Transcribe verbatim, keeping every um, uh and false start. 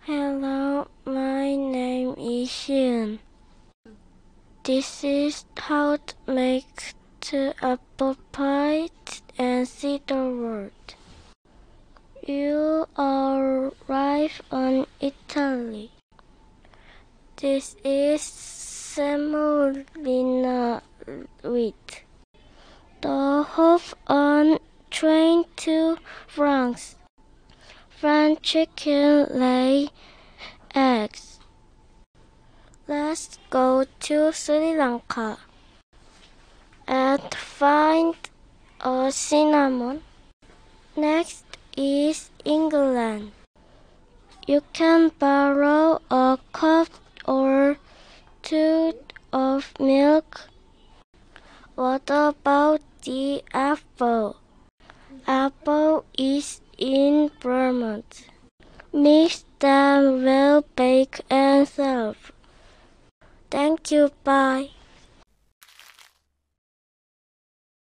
Hello, my name is sieun. This is how to make the apple pie and see the world. You arrive on Italy. This is semolina wheat. The hop on train to France. French chicken lay eggs. Let's go to Sri Lanka and find a cinnamon. Next is England. You can borrow a cup or two of milk. What about the apple? Apple is in Vermont. Mix them well, bake and serve. Thank you. Bye.